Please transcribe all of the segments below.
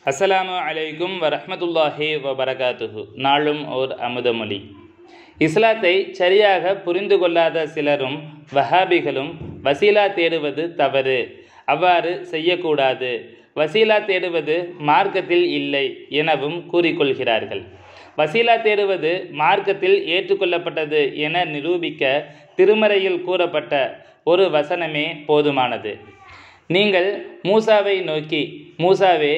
அஸ்ஸலாமு அலைக்கும் வரஹ்மத்துல்லாஹி வபரகாத்துஹு. நாளும் ஓர் அமுதமொழி. இஸ்லாத்தை சரியாக புரிந்து கொள்ளாத சிலரும் வஹாபிகளும் வசீலா தேடுவது தவறு, அவ்வாறு செய்யக்கூடாது, வசீலா தேடுவது மார்க்கத்தில் இல்லை எனவும் கூறிக்கொள்கிறார்கள். வசீலா தேடுவது மார்க்கத்தில் ஏற்றுக்கொள்ளப்பட்டது என நிரூபிக்க திருமறையில் கூறப்பட்ட ஒரு வசனமே போதுமானது. நீங்கள் மூசாவை நோக்கி, மூசாவே,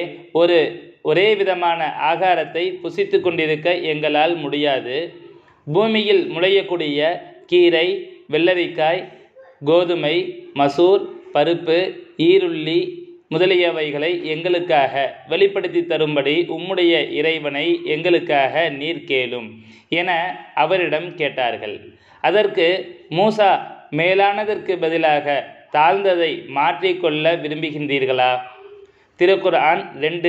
ஒரே விதமான ஆகாரத்தை புசித்து கொண்டிருக்க எங்களால் முடியாது. பூமியில் முளையக்கூடிய கீரை, வெள்ளரிக்காய், கோதுமை, மசூர், பருப்பு, ஈருள்ளி முதலியவைகளை எங்களுக்காக வெளிப்படுத்தி தரும்படி உம்முடைய இறைவனை எங்களுக்காக நீர் கேளும் என அவரிடம் கேட்டார்கள். அதற்கு மூசா, மேலானதற்கு பதிலாக தாழ்ந்ததை மாற்றிக்கொள்ள விரும்புகின்றீர்களா? திருக்குர்ஆன்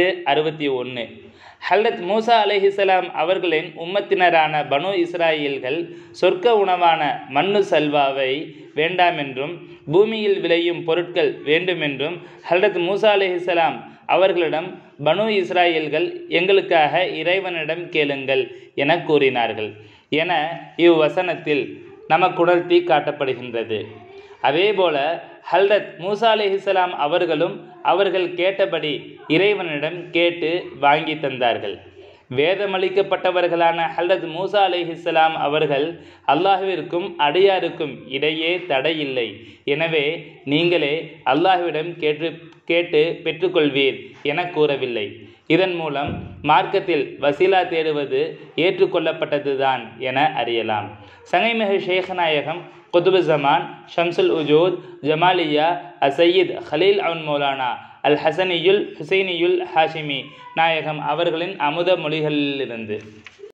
2:61. ஹல்ரத் மூசா அலைஹிஸ்ஸலாம் அவர்களின் உம்மத்தினரான பனு இஸ்ராயீல்கள் சொர்க்க உணவான மண்ணு சல்வாவை வேண்டாமென்றும் பூமியில் விளையும் பொருட்கள் வேண்டுமென்றும் ஹல்ரத் மூசா அலைஹிஸ்ஸலாம் அவர்களிடம் பனு இஸ்ராயீல்கள் எங்களுக்காக இறைவனிடம் கேளுங்கள் என கூறினார்கள் என இவ்வசனத்தில் நமக்குணர்த்தி காட்டப்படுகின்றது. அதேபோல ஹல்ரத் மூசா அலைஹிஸ்ஸலாம் அவர்களும் அவர்கள் கேட்டபடி இறைவனிடம் கேட்டு வாங்கி தந்தார்கள். வேதமளிக்கப்பட்டவர்களான ஹல்ரத் மூசா அலைஹிஸ்ஸலாம் அவர்கள் அல்லாஹ்விற்கும் அடியாருக்கும் இடையே தடையில்லை, எனவே நீங்களே அல்லாஹ்விடம் கேட்டு பெற்றுக்கொள்வீர் என கூறவில்லை. இதன் மூலம் மார்க்கத்தில் வசீலா தேடுவது ஏற்றுக்கொள்ளப்பட்டதுதான் என அறியலாம். சங்கைமிகு ஷேக் நாயகம் குதுபு ஜமான் ஷம்சுல் உஜூத் ஜமாலியா அசையீத் ஹலீல் அவுன் மௌலானா அல் ஹசனியுல் ஹுசைனியுல் ஹாஷிமி நாயகம் அவர்களின் அமுத மொழிகளிலிருந்து.